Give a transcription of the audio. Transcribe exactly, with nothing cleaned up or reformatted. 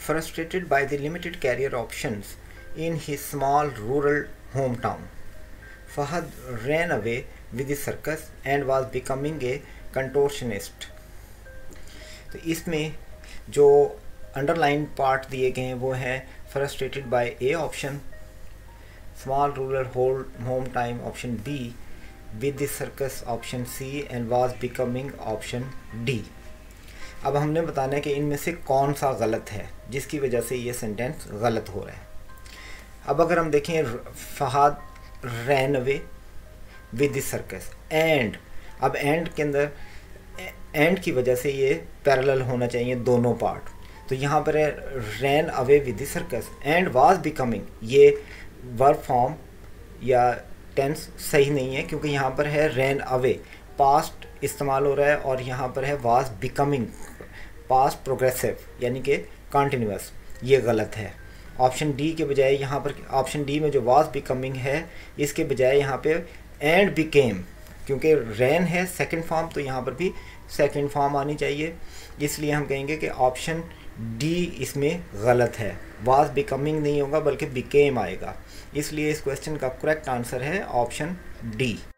frustrated by the limited career options in his small rural hometown, Fahad ran away with the circus and was becoming a contortionist. तो इसमें जो underline part दिए गए हैं वो है frustrated by A option, small rural home time option B, with the circus option C and was becoming option D. अब हमने बताना है कि इनमें से कौन सा गलत है जिसकी वजह से ये सेंटेंस गलत हो रहा है। अब अगर हम देखें Fahad ran away with the circus and, अब एंड के अंदर एंड की वजह से ये पैरेलल होना चाहिए दोनों पार्ट। तो यहाँ पर है ran away with the circus and was becoming, ये वर्ब फॉर्म या टेंस सही नहीं है क्योंकि यहाँ पर है रैन अवे, पास्ट इस्तेमाल हो रहा है और यहाँ पर है वाज बिकमिंग, पास्ट प्रोग्रेसिव यानी कि कॉन्टिन्यूस, ये गलत है। ऑप्शन डी के बजाय यहाँ पर, ऑप्शन डी में जो वाज बिकमिंग है इसके बजाय यहाँ पे एंड बिकेम, क्योंकि रैन है सेकंड फॉर्म तो यहाँ पर भी सेकंड फॉर्म आनी चाहिए, इसलिए हम कहेंगे कि ऑप्शन डी इसमें गलत है। वाज बिकमिंग नहीं होगा बल्कि बिकेम आएगा, इसलिए इस क्वेश्चन का करेक्ट आंसर है ऑप्शन डी।